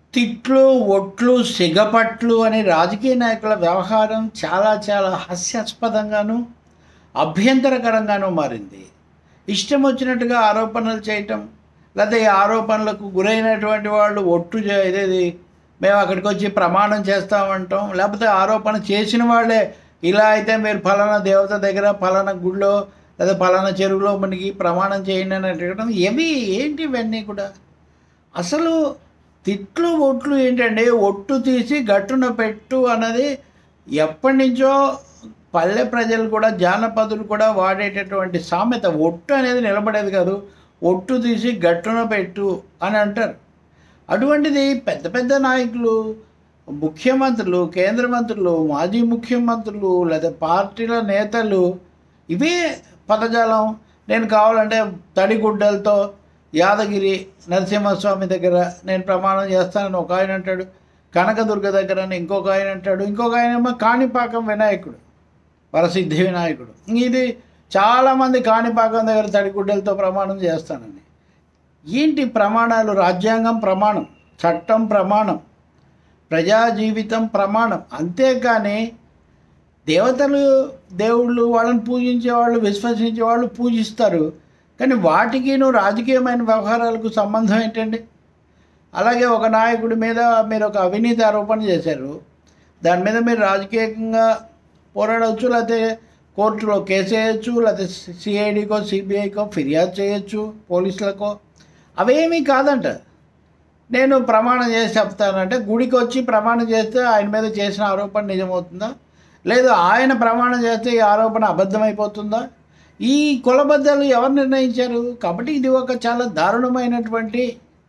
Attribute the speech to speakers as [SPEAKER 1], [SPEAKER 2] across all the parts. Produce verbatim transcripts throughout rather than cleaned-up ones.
[SPEAKER 1] తిట్లు, ఒట్లు, సిగపట్లు అనే రాజకీయ నాయకుల వ్యవహారం చాలా చాలా హాస్యాస్పదంగాను, అభ్యంతరకరంగాను మారింది. ఇష్టం వచ్చినట్టుగా ఆరోపణలు చేయటం, లేకపోతే ఈ ఆరోపణలకు గురైనటువంటి వాళ్ళు ఒట్టు చే- ఇదేది మేము అక్కడికి వచ్చి ప్రమాణం చేస్తామంటాం, లేకపోతే ఆరోపణ చేసిన వాళ్ళే ఇలా అయితే మీరు ఫలానా దేవత దగ్గర ఫలానా గుడిలో లేదా ఫలానా చెరువులో మనకి ప్రమాణం చేయండి అని అడగడం, ఇవి ఏంటి ఇవన్నీ కూడా అసలు తిట్లు ఒట్లు ఏంటంటే ఒట్టు తీసి గట్టున పెట్టు అన్నది ఎప్పటి నుంచో పల్లె ప్రజలు కూడా జానపదులు కూడా వాడేటటువంటి సామెత. ఒట్టు అనేది నిలబడేది కాదు, ఒట్టు తీసి గట్టున పెట్టు అని అంటారు. అటువంటిది పెద్ద పెద్ద నాయకులు, ముఖ్యమంత్రులు, కేంద్ర మంత్రులు, మాజీ ముఖ్యమంత్రులు లేదా పార్టీల నేతలు ఇవే పదజాలం. నేను కావాలంటే తడిగుడ్డలతో యాదగిరి నరసింహస్వామి దగ్గర నేను ప్రమాణం చేస్తానని ఒక ఆయన అంటాడు, కనకదుర్గ దగ్గర అని ఇంకొక ఆయన అంటాడు, ఇంకొక ఆయన ఏమో కాణిపాకం వినాయకుడు, వరసిద్ధి వినాయకుడు. ఇది చాలామంది కాణిపాకం దగ్గర తడిగుడ్డలతో ప్రమాణం చేస్తానని. ఏంటి ప్రమాణాలు? రాజ్యాంగం ప్రమాణం, చట్టం ప్రమాణం, ప్రజా జీవితం ప్రమాణం. అంతేకాని దేవతలు, దేవుళ్ళు, వాళ్ళని పూజించే వాళ్ళు, విశ్వసించే వాళ్ళు పూజిస్తారు, కానీ వాటికి నువ్వు రాజకీయమైన వ్యవహారాలకు సంబంధం ఏంటండి? అలాగే ఒక నాయకుడి మీద మీరు ఒక అవినీతి ఆరోపణ చేశారు, దాని మీద మీరు రాజకీయంగా పోరాడవచ్చు, లేకపోతే కోర్టులో కేసు వేయచ్చు, లేకపోతే సిఐడికో సిబిఐకో ఫిర్యాదు చేయొచ్చు, పోలీసులకో. అవేమీ కాదంట. నేను ప్రమాణం చేసి చెప్తానంటే గుడికి వచ్చి ప్రమాణం చేస్తే ఆయన మీద చేసిన ఆరోపణ నిజమవుతుందా? లేదు ఆయన ప్రమాణం చేస్తే ఈ ఆరోపణ అబద్ధమైపోతుందా? ఈ కులబద్దలు ఎవరు నిర్ణయించారు? కాబట్టి ఇది ఒక చాలా దారుణమైనటువంటి,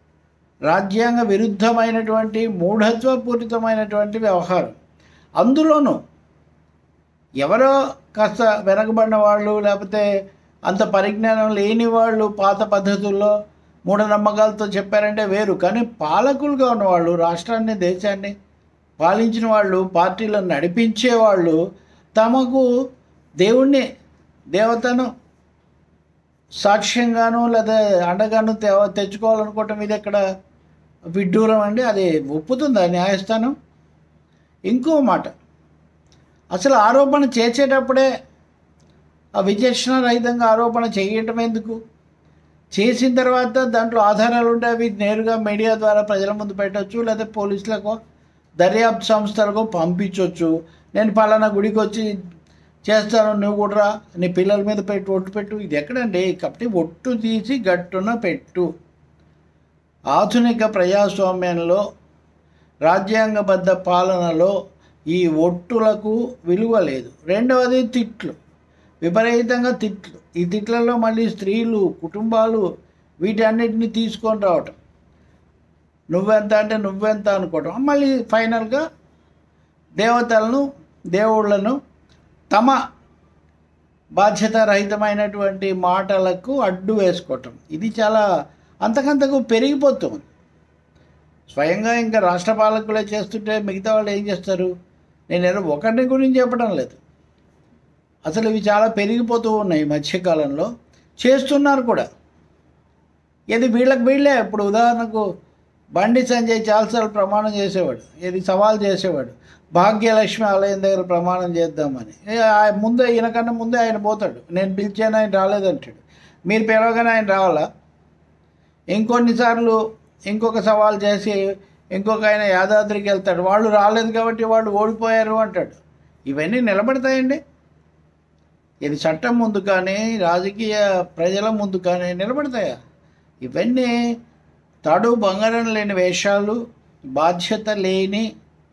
[SPEAKER 1] రాజ్యాంగ విరుద్ధమైనటువంటి, మూఢత్వపూరితమైనటువంటి వ్యవహారం. అందులోనూ ఎవరో కాస్త వెనకబడిన వాళ్ళు, లేకపోతే అంత పరిజ్ఞానం లేని వాళ్ళు పాత పద్ధతుల్లో మూఢనమ్మకాలతో చెప్పారంటే వేరు, కానీ పాలకులుగా ఉన్నవాళ్ళు, రాష్ట్రాన్ని దేశాన్ని పాలించిన వాళ్ళు, పార్టీలను నడిపించే వాళ్ళు తమకు దేవుణ్ణి, దేవతను సాక్ష్యంగాను లేదా అండగాను తె తెచ్చుకోవాలనుకోవటం ఇది ఎక్కడ విడ్డూరం అండి? అది ఒప్పుతుందా న్యాయస్థానం? ఇంకో మాట, అసలు ఆరోపణ చేసేటప్పుడే ఆ విచక్షణ రహితంగా ఆరోపణ చేయటం ఎందుకు? చేసిన తర్వాత దాంట్లో ఆధారాలు ఉంటే అవి నేరుగా మీడియా ద్వారా ప్రజల ముందు పెట్టవచ్చు, లేదా పోలీసులకు, దర్యాప్తు సంస్థలకు పంపించవచ్చు. నేను పలానా గుడికి వచ్చి చేస్తాను, నువ్వు కూడా రా, నీ పిల్లల మీద పెట్టు, ఒట్టు పెట్టు. ఇది ఎక్కడండి? కాబట్టి ఒట్టు తీసి గట్టున పెట్టు. ఆధునిక ప్రజాస్వామ్యంలో, రాజ్యాంగబద్ధ పాలనలో ఈ ఒట్టులకు విలువ లేదు. రెండవది తిట్లు, విపరీతంగా తిట్లు. ఈ తిట్లలో మళ్ళీ స్త్రీలు, కుటుంబాలు వీటన్నిటిని తీసుకొని రావటం, నువ్వెంత అంటే నువ్వెంత అనుకోవటం, మళ్ళీ ఫైనల్గా దేవతలను, దేవుళ్లను తమ బాధ్యతారహితమైనటువంటి మాటలకు అడ్డు వేసుకోవటం. ఇది చాలా అంతకంతకు పెరిగిపోతుంది. స్వయంగా ఇంకా రాష్ట్ర పాలకులే చేస్తుంటే మిగతా వాళ్ళు ఏం చేస్తారు? నేను ఒకరిని గురించి చెప్పడం లేదు, అసలు ఇవి చాలా పెరిగిపోతూ ఉన్నాయి మధ్యకాలంలో, చేస్తున్నారు కూడా. ఇది వీళ్ళకి వీళ్ళే. ఇప్పుడు ఉదాహరణకు బండి సంజయ్ చాలాసార్లు ప్రమాణం చేసేవాడు, ఇది సవాల్ చేసేవాడు, భాగ్యలక్ష్మి ఆలయం దగ్గర ప్రమాణం చేద్దామని. ముందే, ఈయనకన్నా ముందే ఆయన పోతాడు, నేను పిలిచాను ఆయన రాలేదంటాడు. మీరు పిలవగానే ఆయన రావాలా? ఇంకొన్నిసార్లు ఇంకొక సవాల్ చేసి ఇంకొక ఆయన యాదాద్రికి వెళ్తాడు, వాళ్ళు రాలేదు కాబట్టి వాళ్ళు ఓడిపోయారు అంటాడు. ఇవన్నీ నిలబడతాయండి? ఇది చట్టం ముందు కానీ, రాజకీయ ప్రజల ముందు కానీ నిలబడతాయా? ఇవన్నీ తడు బంగారం లేని వేషాలు, బాధ్యత లేని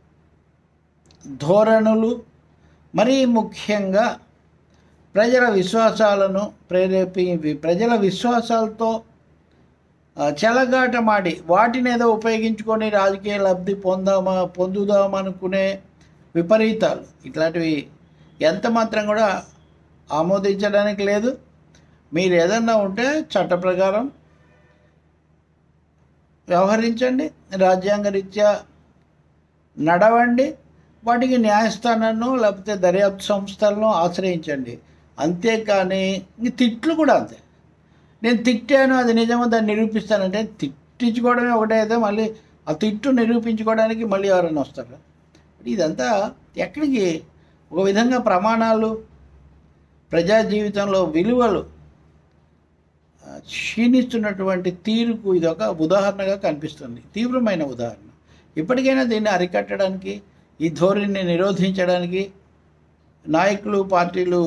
[SPEAKER 1] ధోరణులు, మరీ ముఖ్యంగా ప్రజల విశ్వాసాలను ప్రేరేపి, ప్రజల విశ్వాసాలతో చెలగాటమాడి వాటిని ఏదో ఉపయోగించుకొని రాజకీయ లబ్ధి పొందామా పొందుదామనుకునే విపరీతాలు, ఇట్లాంటివి ఎంత మాత్రం కూడా ఆమోదించడానికి లేదు. మీరు ఏదన్నా ఉంటే చట్ట ప్రకారం వ్యవహరించండి, రాజ్యాంగ రీత్యా నడవండి, వాటికి న్యాయస్థానాలను లేకపోతే దర్యాప్తు సంస్థలను ఆశ్రయించండి. అంతేకాని ఇంక తిట్లు కూడా అంతే. నేను తిట్టాను, అది నిజమో దాన్ని నిరూపిస్తానంటే తిట్టించుకోవడమే ఒకటే అయితే, మళ్ళీ ఆ తిట్టు నిరూపించుకోవడానికి మళ్ళీ ఎవరైనా వస్తారు. ఇదంతా ఎక్కడికి? ఒక విధంగా ప్రమాణాలు, ప్రజా జీవితంలో విలువలు క్షీణిస్తున్నటువంటి తీరుకు ఇదొక ఉదాహరణగా కనిపిస్తుంది, తీవ్రమైన ఉదాహరణ. ఇప్పటికైనా దీన్ని అరికట్టడానికి, ఈ ధోరణిని నిరోధించడానికి నాయకులు, పార్టీలు